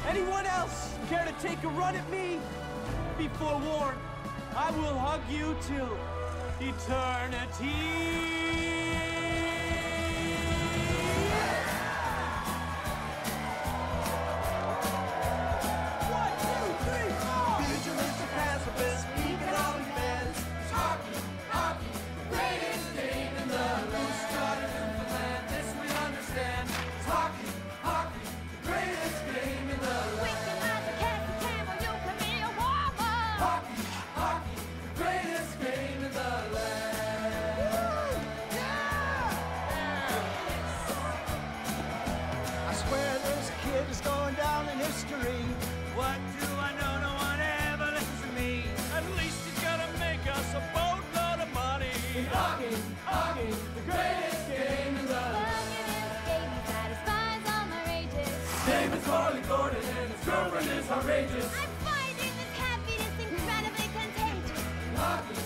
Anyone else care to take a run at me? Be forewarned, I will hug you till eternity. What do I know? No one ever listens to me. At least he's gonna make us a boatload of money. Hockey, hockey, the greatest game in the land. This game satisfies all my rages. His name is Harley Gordon and his girlfriend is outrageous. I'm finding this happiness incredibly contagious. Hockey.